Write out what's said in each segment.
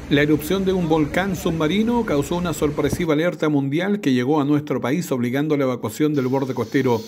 La erupción de un volcán submarino causó una sorpresiva alerta mundial que llegó a nuestro país obligando a la evacuación del borde costero.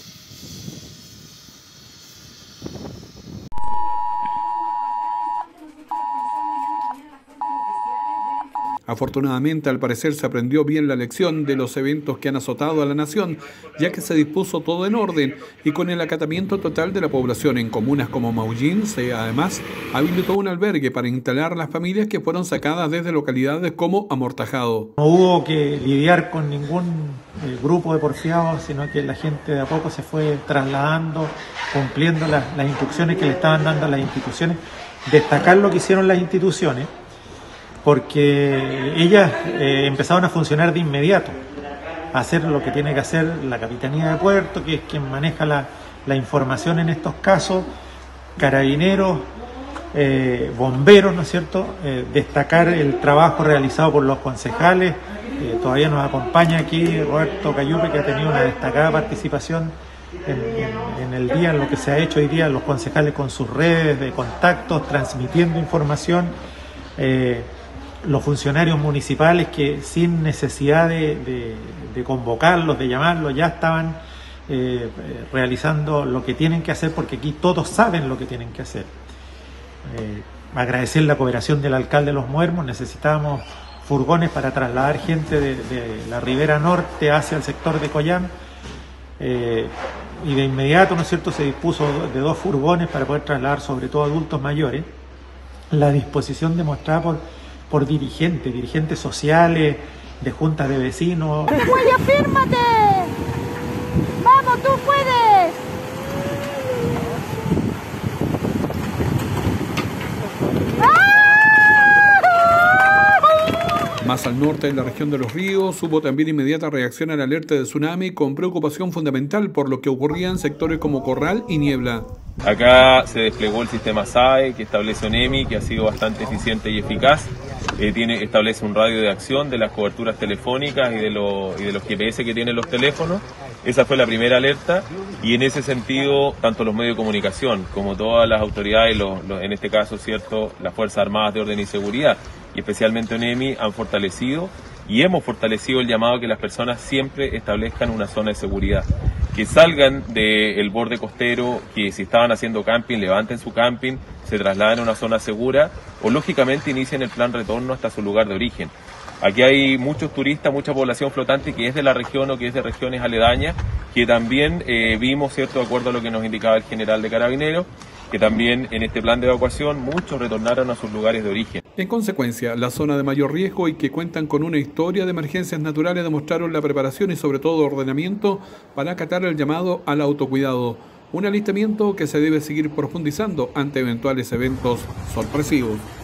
Afortunadamente, al parecer se aprendió bien la lección de los eventos que han azotado a la nación, ya que se dispuso todo en orden y con el acatamiento total de la población en comunas como Maullín, se además habilitó un albergue para instalar las familias que fueron sacadas desde localidades como Amortajado. No hubo que lidiar con ningún grupo de porfiados, sino que la gente de a poco se fue trasladando, cumpliendo las instrucciones que le estaban dando a las instituciones. Destacar lo que hicieron las instituciones, porque ellas empezaron a funcionar de inmediato, a hacer lo que tiene que hacer la Capitanía de Puerto, que es quien maneja la información en estos casos, carabineros, bomberos, ¿no es cierto? Destacar el trabajo realizado por los concejales. Todavía nos acompaña aquí Roberto Cayupe, que ha tenido una destacada participación en el día, en lo que se ha hecho hoy día, los concejales con sus redes de contactos, transmitiendo información. Los funcionarios municipales que sin necesidad de convocarlos, de llamarlos, ya estaban realizando lo que tienen que hacer, porque aquí todos saben lo que tienen que hacer. Agradecer la cooperación del alcalde de Los Muermos. Necesitábamos furgones para trasladar gente de la ribera norte hacia el sector de Coyán, y de inmediato, ¿no es cierto?, se dispuso de 2 furgones para poder trasladar sobre todo adultos mayores. La disposición demostrada por dirigentes sociales, de juntas de vecinos. ¡Cuello, fírmate! ¡Vamos, tú puedes! Más al norte, en la región de Los Ríos, hubo también inmediata reacción a la alerta de tsunami con preocupación fundamental por lo que ocurría en sectores como Corral y Niebla. Acá se desplegó el sistema SAE que establece ONEMI, que ha sido bastante eficiente y eficaz. Establece un radio de acción de las coberturas telefónicas y de los GPS que tienen los teléfonos. Esa fue la primera alerta, y en ese sentido tanto los medios de comunicación como todas las autoridades, en este caso, cierto, las Fuerzas Armadas de Orden y Seguridad y especialmente ONEMI han fortalecido y hemos fortalecido el llamado a que las personas siempre establezcan una zona de seguridad, que salgan del borde costero, que si estaban haciendo camping levanten su camping, se trasladen a una zona segura o lógicamente inicien el plan retorno hasta su lugar de origen. Aquí hay muchos turistas, mucha población flotante que es de la región o que es de regiones aledañas, que también vimos, cierto, de acuerdo a lo que nos indicaba el general de Carabineros, que también en este plan de evacuación muchos retornaron a sus lugares de origen. En consecuencia, la zona de mayor riesgo y que cuentan con una historia de emergencias naturales demostraron la preparación y sobre todo ordenamiento para acatar el llamado al autocuidado. Un alistamiento que se debe seguir profundizando ante eventuales eventos sorpresivos.